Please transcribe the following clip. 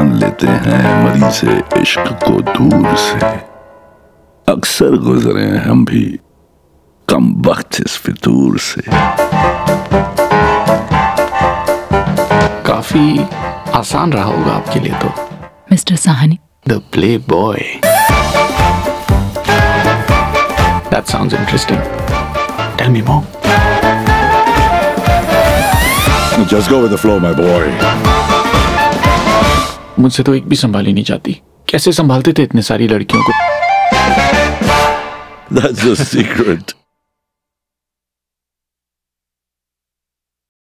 मान लेते हैं मरीज़ इश्क को दूर से। अक्सर गुजरे हैं हम भी कम वक्त इस फितूर से। काफी आसान रहा होगा आपके लिए तो। Mister Sahni, the playboy. That sounds interesting. Tell me more. Just go with the flow, my boy. मुझसे तो एक भी संभाली नहीं जाती। कैसे संभालते थे इतने सारी लड़कियों को? That's a secret.